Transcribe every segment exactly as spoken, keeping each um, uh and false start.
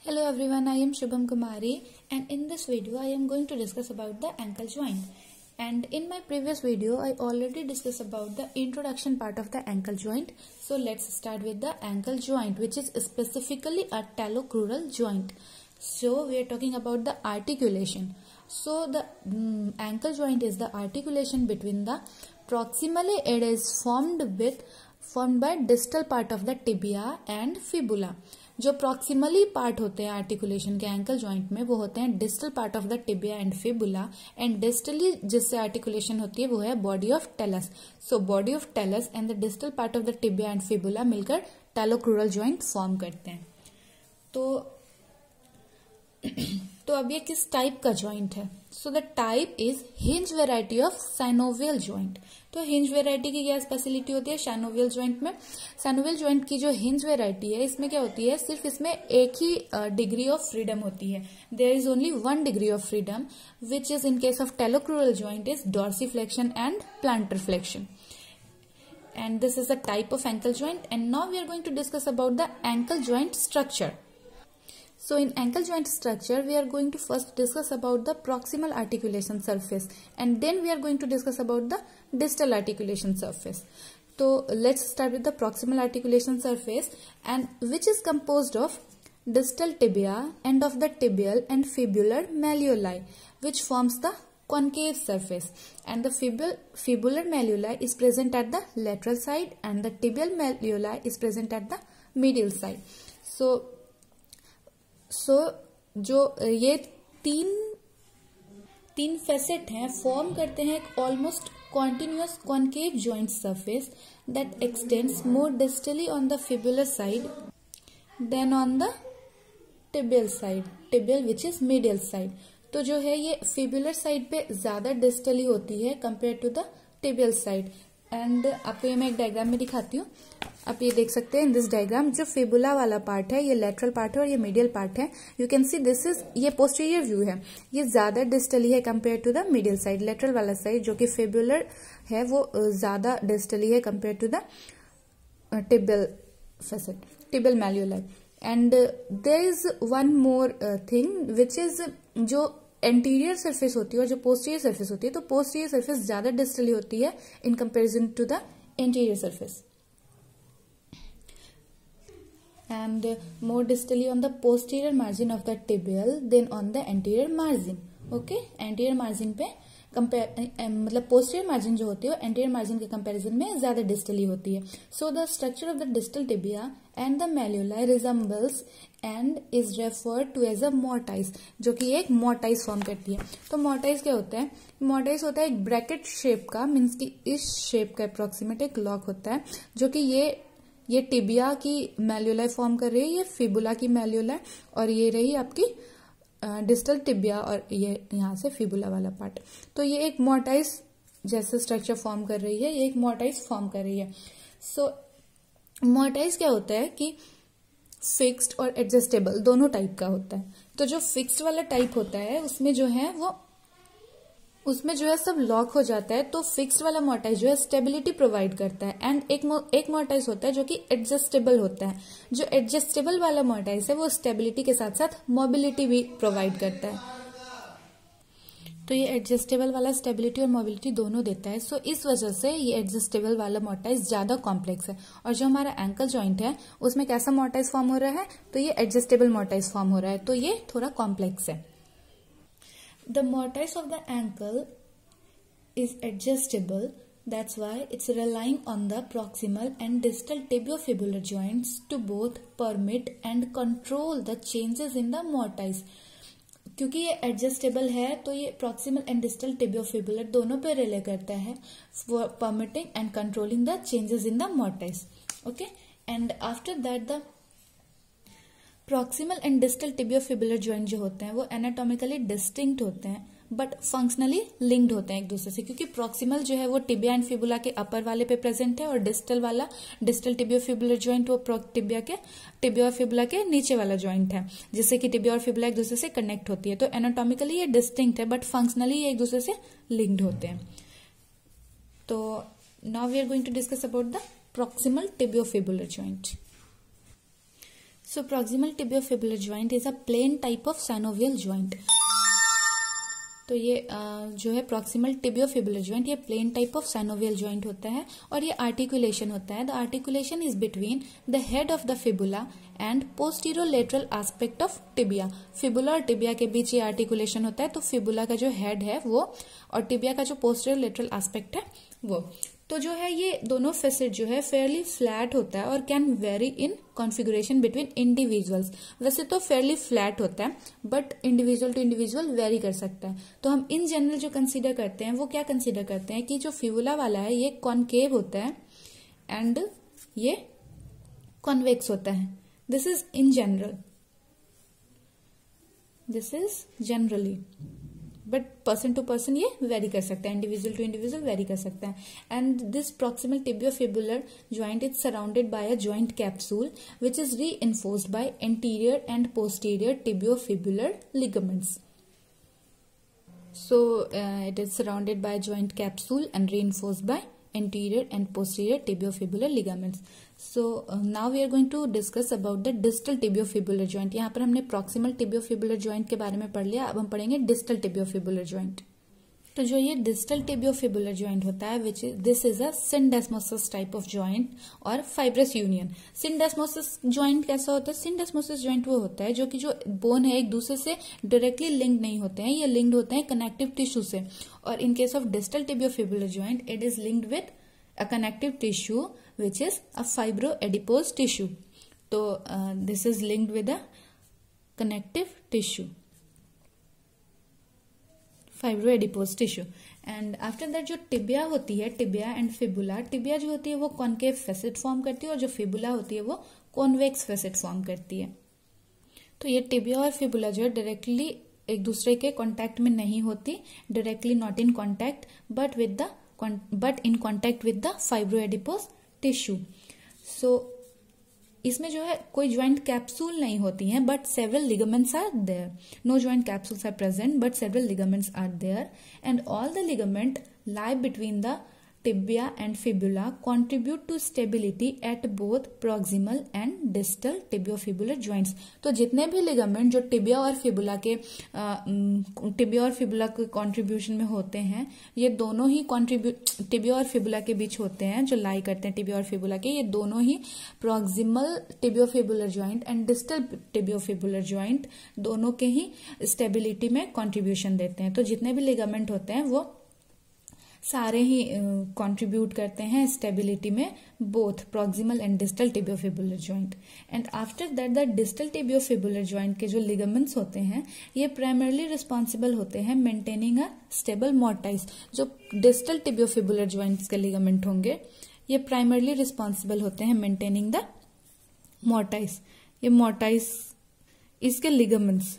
Hello everyone, I am Shubham Kumari and in this video I am going to discuss about the ankle joint. And in my previous video I already discussed about the introduction part of the ankle joint. So let's start with the ankle joint, which is specifically a talocrural joint. So we are talking about the articulation. So the mm, ankle joint is the articulation between the proximally it is formed with formed by distal part of the tibia and fibula. जो proximally part होते हैं articulation के ankle joint में वो होते हैं distal part of the tibia and fibula, and distally जिससे articulation होती है वो है body of talus. So body of talus and the distal part of the tibia and fibula मिलकर टैलोक्रूरल जॉइंट फॉर्म करते हैं. तो तो अब ये किस टाइप का जॉइंट है? So the type is hinge variety of synovial joint. तो हिंज वेराइटी की क्या स्पेशलिटी होती है साइनोवियल जॉइंट में? साइनोवियल जॉइंट की जो हिंज वेराइटी है इसमें क्या होती है, सिर्फ इसमें एक ही डिग्री ऑफ फ्रीडम होती है. There is only one degree of freedom which is in case of talocrural joint is dorsiflexion and plantar flexion. And this is a type of ankle joint. And now we are going to discuss about the ankle joint structure. So in ankle joint structure, we are going to first discuss about the proximal articulation surface, and then we are going to discuss about the distal articulation surface. So let's start with the proximal articulation surface, and which is composed of distal tibia, end of the tibial and fibular malleoli, which forms the concave surface, and the fibul fibular malleoli is present at the lateral side and the tibial malleoli is present at the medial side. So so so, जो ये तीन तीन facet हैं form करते हैं एक almost continuous concave joint surface that extends more distally on the fibular side than on the tibial side, tibial which is medial side. तो जो है ये फिबुलर साइड पे ज्यादा डिस्टली होती है compare to the tibial side. And आपको ये मैं एक डायग्राम में दिखाती हूँ. आप ये देख सकते हैं इन दिस डायग्राम जो फिबुला वाला पार्ट है ये लेटरल पार्ट है और ये मीडियल पार्ट है. You can see this is ये पोस्टीरियर व्यू है, ये ज्यादा डिस्टली है compare to the medial side. Lateral वाला साइड जो कि फिबुलर है वो ज्यादा डिस्टली है compare to the tibial facet, tibial malleoli. And there is one more thing which is जो एंटीरियर सरफेस होती है और जो पोस्टीरियर सरफेस होती है, तो पोस्टीरियर सरफेस ज्यादा डिस्टली होती है in comparison to the anterior surface, and more distally on the posterior margin of the tibial than on the anterior margin. okay, anterior margin पे कंपेयर मतलब posterior margin जो होती है वो anterior margin के कंपैरिजन में ज्यादा distally होती है. so the structure of the distal tibia and the malleoli resembles and is referred to as a mortise, जो कि एक mortise फॉर्म करती है. तो mortise क्या होता है? mortise होता है एक ब्रैकेट शेप का, मीन्स की इस शेप का अप्रोक्सीमेट एक लॉक होता है जो कि ये ये टिबिया की मैल्यूलाई फॉर्म कर रही है, ये फिबुला की मैल्यूलाई, और ये रही आपकी डिस्टल टिबिया और ये यहाँ से फिबुला वाला पार्ट. तो ये एक मोर्टाइज जैसे स्ट्रक्चर फॉर्म कर रही है, ये एक मोर्टाइज फॉर्म कर रही है. सो so, मोर्टाइज क्या होता है कि फिक्स्ड और एडजस्टेबल दोनों टाइप का होता है. तो जो फिक्स्ड वाला टाइप होता है उसमें जो है वो उसमें जो है सब लॉक हो जाता है. तो फिक्स्ड वाला मोर्टाइज जो है स्टेबिलिटी प्रोवाइड करता है. एंड एक एक मोर्टाइज होता है जो कि एडजस्टेबल होता है. जो एडजस्टेबल वाला मोर्टाइज है वो स्टेबिलिटी के साथ साथ मोबिलिटी भी प्रोवाइड करता है. तो ये एडजस्टेबल वाला स्टेबिलिटी और मोबिलिटी दोनों देता है. सो so, इस वजह से ये एडजस्टेबल वाला मोर्टाइज ज्यादा कॉम्प्लेक्स है. और जो हमारा एंकल जॉइंट है उसमें कैसा मोर्टाइज फॉर्म हो रहा है? तो ये एडजस्टेबल मोर्टाइज फॉर्म हो रहा है. तो ये थोड़ा कॉम्प्लेक्स है. The mortise of the ankle is adjustable. That's why it's relying on the proximal and distal tibiofibular joints to both permit and control the changes in the mortise. क्योंकि ये adjustable है तो ये proximal and distal tibiofibular दोनों पे relay करता है for permitting and controlling the changes in the mortise. Okay, and after that the proximal and distal tibiofibular joint जो होते हैं वो एनाटॉमिकली डिस्टिंक्ट होते हैं बट फंक्शनली लिंक्ड होते हैं एक दूसरे से, क्योंकि प्रॉक्सिमल जो है वो टिबिया एंड फिबुला के अपर वाले पे प्रेजेंट है और डिस्टल वाला डिस्टल टिबियोफिबुलर जॉइंट वो टिबिया के टिबिया और फिबुला के नीचे वाला जॉइंट है, जिससे कि टिबिया और फिबुला एक दूसरे से कनेक्ट होती है. तो एनाटॉमिकली ये डिस्टिंक्ट है बट फंक्शनली ये एक दूसरे से लिंक्ड होते हैं. तो now we are going to discuss about the proximal tibiofibular joint. So proximal tibiofibular joint is a plain type of synovial joint. तो ये जो है प्रॉक्सिमल टिबियोफिबुलर जॉइंट, ये plane type of synovial joint होता है और ये आर्टिकुलेशन होता है. The articulation is between the head of the fibula and posterior lateral aspect of tibia. Fibula और टिबिया के बीच ये आर्टिकुलेशन होता है. तो फिबुला का जो हेड है वो और टिबिया का जो पोस्टीरियर लेटरल एस्पेक्ट है वो, तो जो है ये दोनों फेसेट जो है फेयरली फ्लैट होता है और can vary in configuration between individuals. वैसे तो फेयरली फ्लैट होता है but individual to individual vary कर सकता है. तो हम इन जनरल जो कंसीडर करते हैं वो क्या कंसीडर करते हैं कि जो फिबुला वाला है ये कॉनकेव होता है एंड ये कॉन्वेक्स होता है. This is in general, this is generally, but person to person ये वेरी कर सकता है, इंडिविजुअल टू इंडिविजुअल वेरी कर सकता है. And this proximal tibiofibular joint is surrounded by a joint capsule which is reinforced by anterior and posterior tibiofibular ligaments. So uh, it is surrounded by a joint capsule and reinforced by anterior and posterior tibiofibular ligaments. So uh, now we are going to discuss about the distal tibiofibular joint. यहाँ पर हमने proximal tibiofibular joint के बारे में पढ़ लिया. अब हम पढ़ेंगे distal tibiofibular joint. तो जो ये डिस्टल टिबियोफिबुलर जॉइंट होता है which this is a syndesmosis type of joint और फाइब्रस यूनियन. सिंडेस्मोसिस जॉइंट कैसा होता है? सिंडेस्मोसिस जॉइंट वो होता है जो कि जो बोन है एक दूसरे से डायरेक्टली लिंक नहीं होते हैं, ये लिंक्ड होते हैं कनेक्टिव टिश्यू से. और in case of distal tibiofibular joint it is linked with a connective tissue which is a fibro adipose tissue. तो this is linked with a connective tissue, fibro adipose tissue. And after that जो tibia होती है, tibia and fibula, tibia जो होती है वो concave facet form करती है और जो फिबुला होती है वो कॉन्वेक्स फेसेट फॉर्म करती है. तो ये टिबिया और फिबुला जो है डायरेक्टली एक दूसरे के कॉन्टैक्ट में नहीं होती, directly not in contact but with the but in contact with the fibro adipose tissue. So इसमें जो है कोई ज्वाइंट कैप्सूल नहीं होती हैं but several ligaments are there. No joint capsules are present but several ligaments are there and all the ligament lie between the tibia and fibula contribute to stability at both proximal and distal tibiofibular joints. तो जितने भी ligament जो tibia और fibula के tibia और fibula के contribution में होते हैं, ये दोनों ही कंट्रीब्यूट टिबिया और फिबुला के बीच होते हैं, जो लाई करते हैं टिबिया और फिबुला के, ये दोनों ही proximal tibiofibular joint and distal tibiofibular joint दोनों के ही स्टेबिलिटी में कंट्रीब्यूशन देते हैं. तो जितने भी लिगामेंट होते हैं वो सारे ही कंट्रीब्यूट uh, करते हैं स्टेबिलिटी में, both proximal and distal tibiofibular joint. And after that the distal tibiofibular joint के जो लिगामेंट्स होते हैं ये प्राइमरली रिस्पॉन्सिबल होते हैं मेंटेनिंग अ स्टेबल मोर्टाइस. जो डिस्टल टिबियोफिबुलर जॉइंट्स के लिगामेंट होंगे ये प्राइमरली रिस्पॉन्सिबल होते हैं मेंटेनिंग द मोर्टाइस. ये मोर्टाइस इसके लिगामेंट्स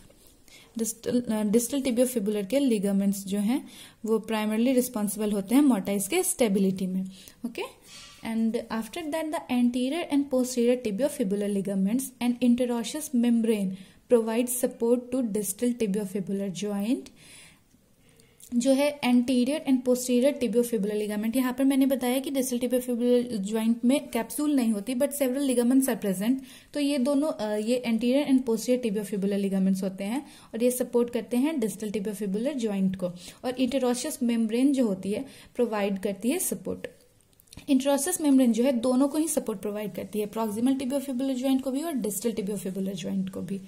डिस्टल टिबियोफिबुलर के लिगामेंट्स जो हैं वो प्राइमरली रिस्पॉन्सिबल होते हैं मोर्टाइस के स्टेबिलिटी में. Okay, and after that the anterior and posterior tibiofibular ligaments and interosseous membrane provide support to distal tibiofibular joint. जो है anterior and posterior tibiofibular ligament, यहाँ पर मैंने बताया कि डिस्टल टिबियोफिबुलर जॉइंट में कैप्सूल नहीं होती but several ligaments are present. तो ये दोनों ये anterior and posterior tibiofibular ligaments होते हैं और ये सपोर्ट करते हैं डिस्टल टिबियोफिबुलर जॉइंट को. और इंटरऑशियस मेम्ब्रेन जो होती है प्रोवाइड करती है सपोर्ट. इंटरऑशियस मेम्ब्रेन जो है दोनों को ही सपोर्ट प्रोवाइड करती है, प्रॉक्सिमल टिबियोफिबुलर जॉइंट को भी और डिस्टल टिबियोफिबुलर जॉइंट को भी.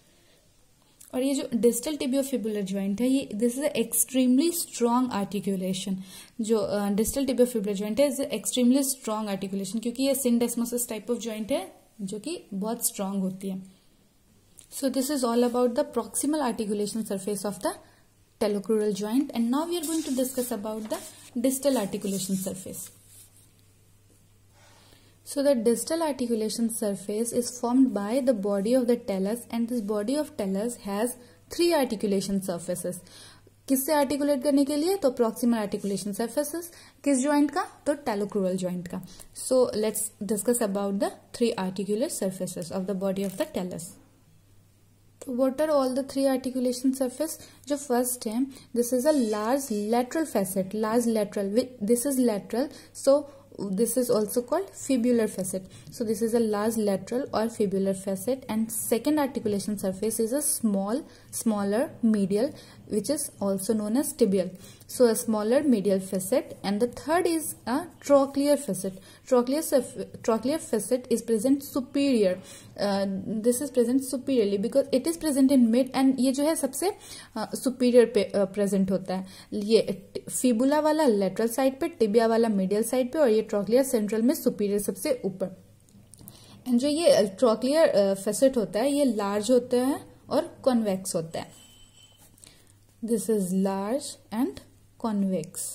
और ये जो डिस्टल टिबियोफिबुलर जॉइंट है ये this is extremely strong articulation. जो डिस्टल टिबियोफिबुलर जॉइंट है इज एक्सट्रीमली स्ट्रॉन्ग आर्टिकुलेशन क्योंकि ये सिंडेस्मोसिस टाइप ऑफ जॉइंट है जो कि बहुत स्ट्रॉन्ग होती है. So this is all about the proximal articulation surface of the talocrural joint. And now we are going to discuss about the distal articulation surface. So the distal articulation surface is formed by the body of the talus and this body of talus has three articulation surfaces. किससे articulate करने के लिए? तो proximal articulation surfaces. किस joint का? तो talocrural joint का. So let's discuss about the three articular surfaces of the body of the talus. What are all the three articulation surface? जो फर्स्ट है, this is a large lateral facet, large lateral. This is lateral, so this is also called fibular facet. So this is a large lateral or fibular facet, and second articulation surface is a small smaller medial, which is also known as tibial. So a smaller medial facet, and the third is a trochlear facet. Trochlear trochlear facet is present superior. uh, this is present superiorly because it is present in mid, and ये जो है सबसे superior uh, पे present uh, होता है. ये fibula वाला lateral side पे, टिबिया वाला मीडियल साइड पे, और ये ट्रोक्लियर सेंट्रल में सुपीरियर सबसे ऊपर. एंड जो ये ट्रोक्लियर फेसेट होता है ये लार्ज होता है और कॉन्वेक्स होता है. This is large and convex.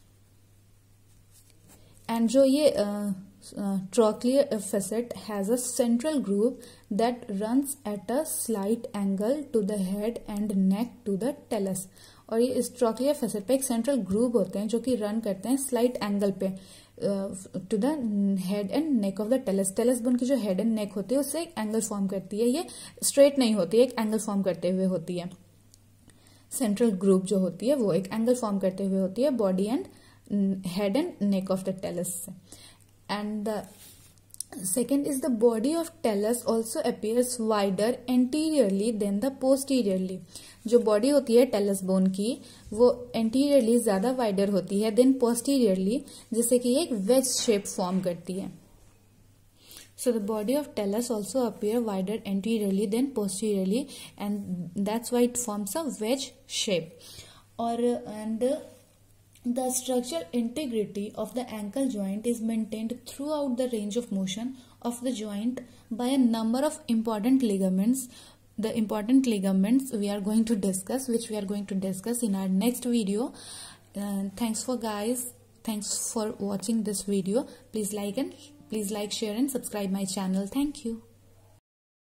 And जो ये trochlear facet has a central groove that runs at a slight angle to the head and neck to the talus. और ये इस ट्रोक्लियर फेसेट पे एक सेंट्रल ग्रूव होते हैं जो कि रन करते हैं स्लाइट एंगल पे to the head and neck of the talus. Talus bone की जो हेड एंड नेक होती है उससे एक एंगल फॉर्म करती है. ये स्ट्रेट नहीं होती है, एक एंगल फॉर्म करते हुए होती है. सेंट्रल ग्रूव जो होती है वो एक एंगल फॉर्म करते हुए होती है body and head and neck of the talus से. And the second is the body of talus also appears wider anteriorly than the posteriorly. जो बॉडी होती है टेलस बोन की वो एंटीरियरली ज्यादा वाइडर होती है देन पोस्टीरियरली, जिससे कि एक वेज शेप फॉर्म करती है. So the body of talus also appear wider anteriorly than posteriorly, and that's why it forms a wedge shape. Or and the structural integrity of the ankle joint is maintained throughout the range of motion of the joint by a number of important ligaments. The important ligaments we are going to discuss, which we are going to discuss in our next video. Uh, thanks for guys. Thanks for watching this video. Please like and please like, share and subscribe my channel. Thank you.